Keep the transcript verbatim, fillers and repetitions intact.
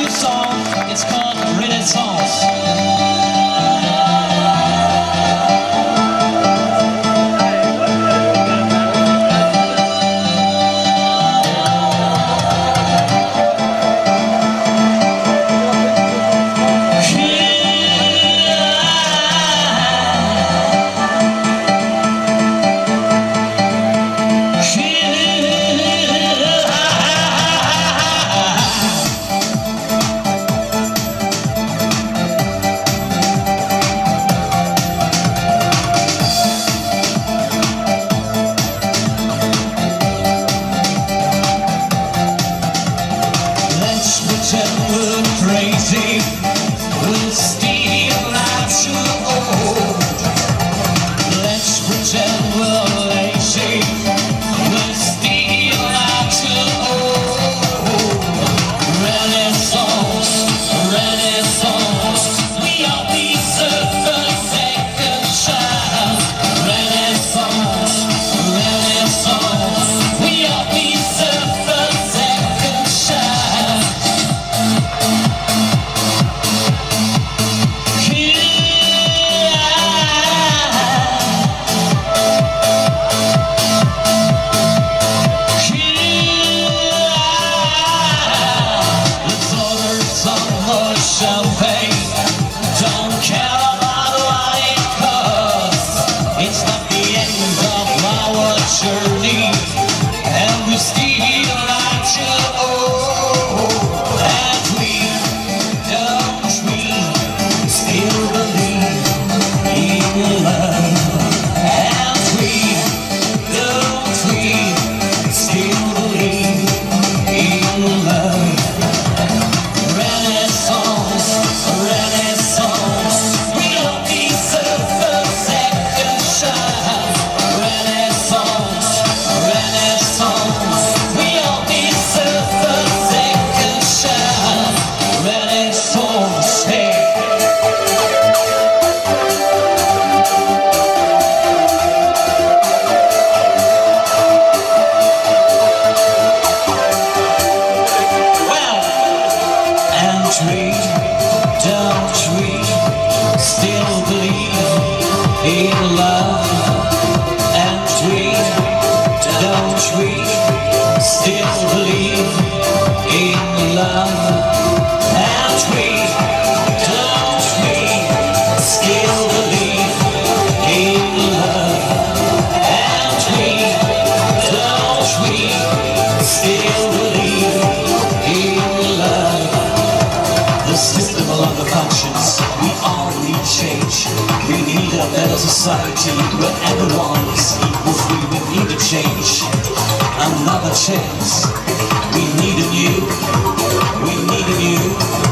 song, it's called Renaissance. Crazy, we'll steal out your old. Let's pretend we're lazy, we'll steal out your old. Renaissance, Renaissance, we all deserve a second chance. Renaissance, Renaissance, we all deserve a second chance. Champagne, don't care about what it costs. It's not the end of our journey, and we still like to owe. And we, don't we, still believe in love. And we, don't we, still believe in love. We, don't we, still believe in love? And we, don't we, still believe in love? And we, don't we, still believe in love? And we, don't we, still believe in love? The system along the functions, we all need change. We need a better society where everyone is equal free. We need a change, another chance. We need a new, we need a new